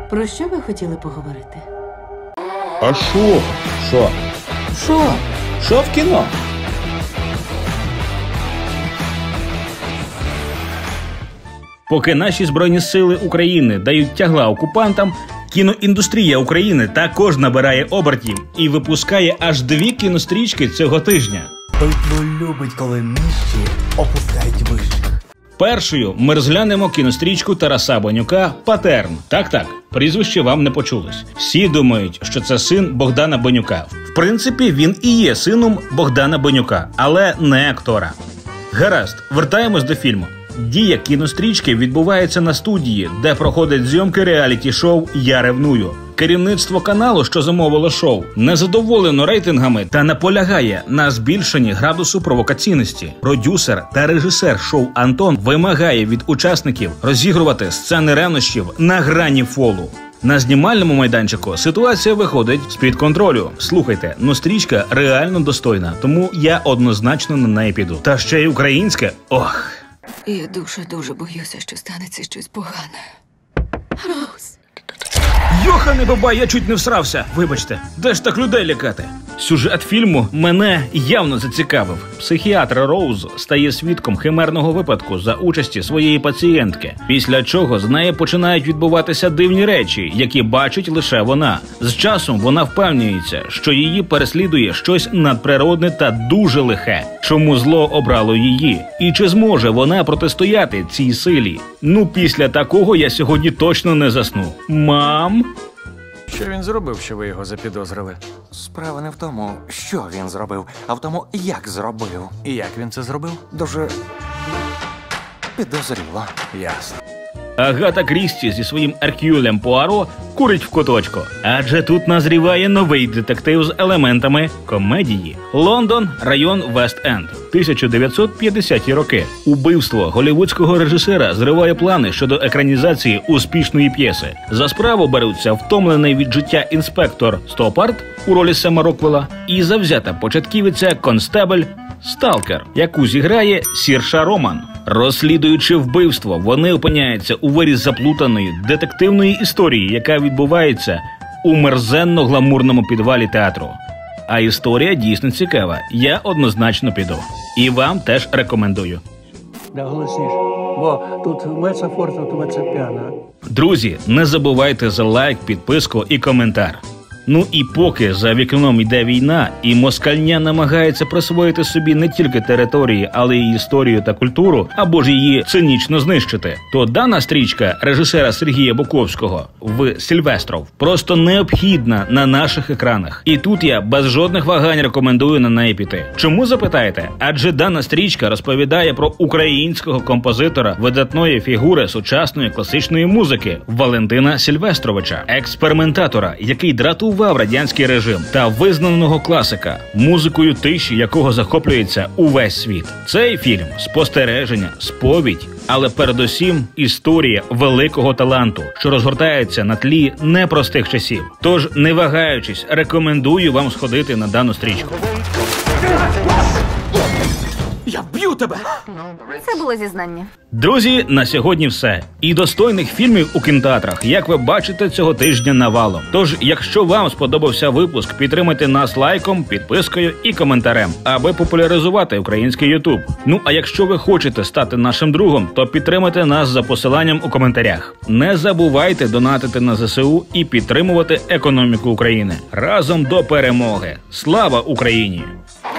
Про що ви хотіли поговорити? А що? Що в кіно? Поки наші Збройні сили України дають тягла окупантам, кіноіндустрія України також набирає обертів і випускає аж 2 кінострічки цього тижня. Битло любить, коли нижчі опускають вищих. Першою ми розглянемо кінострічку Тараса Бонюка «Патерн». Так, прізвище вам не почулось. Всі думають, що це син Богдана Бонюка. В принципі, він і є сином Богдана Бонюка, але не актора. Гаразд, вертаємось до фільму. Дія кінострічки відбувається на студії, де проходять зйомки реаліті-шоу «Я ревную». Керівництво каналу, що замовило шоу, незадоволено рейтингами та наполягає на збільшенні градусу провокаційності. Продюсер та режисер шоу Антон вимагає від учасників розігрувати сцени ревнощів на грані фолу. На знімальному майданчику ситуація виходить з-під контролю. Слухайте, стрічка реально достойна, тому я однозначно на неї піду. Та ще й українська. Ох! Я дуже боюся, що станеться щось погане. Роуз. Йоханий бабай, я чуть не всрався. Вибачте, де ж так людей лякати? Сюжет фільму мене явно зацікавив. Психіатр Роуз стає свідком химерного випадку за участі своєї пацієнтки, після чого з нею починають відбуватися дивні речі, які бачить лише вона. З часом вона впевнюється, що її переслідує щось надприродне та дуже лихе. Чому зло обрало її? І чи зможе вона протистояти цій силі? Після такого я сьогодні точно не засну. Мам? Що він зробив, що ви його запідозрили? Справа не в тому, що він зробив, а в тому, як зробив. І як він це зробив? Дуже підозріло. Ясно. Агата Крісті зі своїм Еркюлем Пуаро курить в куточку. Адже тут назріває новий детектив з елементами комедії. Лондон, район Вест-Енд. 1950-ті роки. Убивство голлівудського режисера зриває плани щодо екранізації успішної п'єси. За справу беруться втомлений від життя інспектор Стопард у ролі Сема Роквелла і завзята початківиця констебель Сталкер, яку зіграє Сірша Роман. Розслідуючи вбивство, вони опиняються у вирі заплутаної детективної історії, яка відбувається у мерзенно-гламурному підвалі театру. А історія дійсно цікава. Я однозначно піду. І вам теж рекомендую. Да, голосніше, бо тут меца форте, тут меца піано. Друзі, не забувайте за лайк, підписку і коментар. І поки за вікном йде війна, і москальня намагається присвоїти собі не тільки території, але й історію та культуру, або ж її цинічно знищити, то дана стрічка режисера Сергія Буковського в Сильвестров просто необхідна на наших екранах. І тут я без жодних вагань рекомендую на неї піти. Чому, запитаєте? Адже дана стрічка розповідає про українського композитора, видатної фігури сучасної класичної музики Валентина Сильвестровича, експериментатора, який дратував радянський режим, та визнаного класика, музикою тиші якого захоплюється увесь світ. Цей фільм – спостереження, сповідь, але передусім історія великого таланту, що розгортається на тлі непростих часів. Тож, не вагаючись, рекомендую вам сходити на дану стрічку. Я вб'ю тебе! Це було зізнання. Друзі, на сьогодні все. І достойних фільмів у кінотеатрах, як ви бачите, цього тижня навалом. Тож, якщо вам сподобався випуск, підтримайте нас лайком, підпискою і коментарем, аби популяризувати український ютуб. А якщо ви хочете стати нашим другом, то підтримайте нас за посиланням у коментарях. Не забувайте донатити на ЗСУ і підтримувати економіку України. Разом до перемоги. Слава Україні!